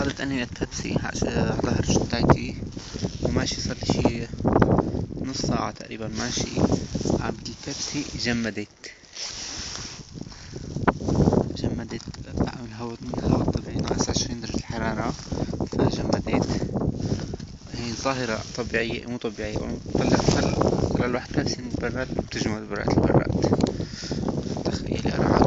حاطط انهي البيبسي على ظهر جدتي، وماشي صار لي شي نص ساعة تقريبا ماشي. عم البيبسي جمدت من الهواء الطبيعي ناقص 20 درجة الحرارة، فجمدت. هي ظاهرة طبيعية مو طبيعية. طلع الواحد بيبسي من البراد بتجمد برات البراد. تخيلي أنا